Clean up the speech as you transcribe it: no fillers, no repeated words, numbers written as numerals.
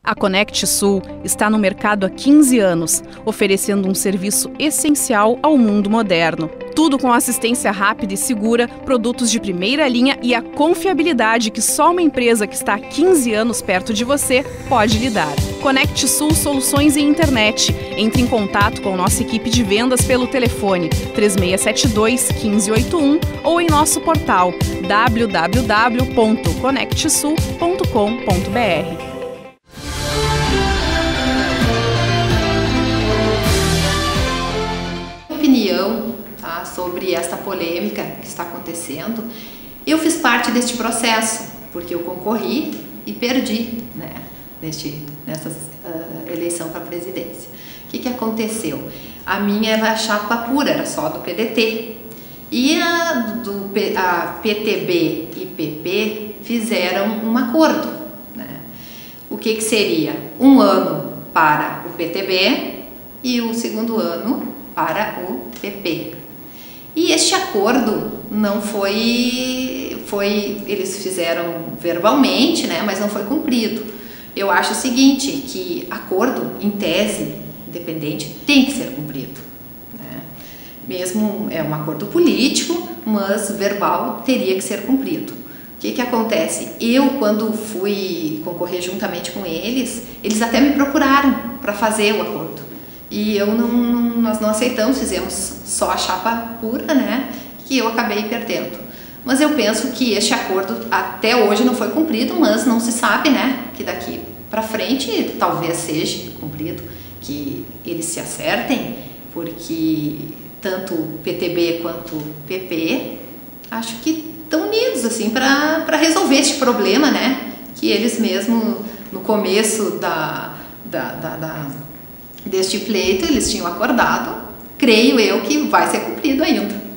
A Conect Sul está no mercado há 15 anos, oferecendo um serviço essencial ao mundo moderno. Tudo com assistência rápida e segura, produtos de primeira linha e a confiabilidade que só uma empresa que está há 15 anos perto de você pode lhe dar. Conect Sul Soluções em Internet. Entre em contato com nossa equipe de vendas pelo telefone 3672-1581 ou em nosso portal www.conectsul.com.br. Opinião, tá, sobre esta polêmica que está acontecendo. Eu fiz parte deste processo, porque eu concorri e perdi, né, nessa eleição para a presidência. O que aconteceu? A minha era chapa pura, era só do PDT. E a PTB e PP fizeram um acordo, né? O que seria? Um ano para o PTB e o segundo ano para o PP. E este acordo não eles fizeram verbalmente, né, mas não foi cumprido. Eu acho o seguinte, que acordo, em tese, independente, tem que ser cumprido, né? Mesmo é um acordo político, mas verbal teria que ser cumprido. O que acontece? Eu, quando fui concorrer juntamente com eles até me procuraram para fazer o acordo. E nós não aceitamos, fizemos só a chapa pura, né, que eu acabei perdendo. Mas eu penso que este acordo até hoje não foi cumprido, mas não se sabe, né, que daqui para frente talvez seja cumprido, que eles se acertem, porque tanto PTB quanto PP acho que estão unidos assim para resolver este problema, né, que eles mesmo no começo deste pleito eles tinham acordado. Creio eu que vai ser cumprido ainda.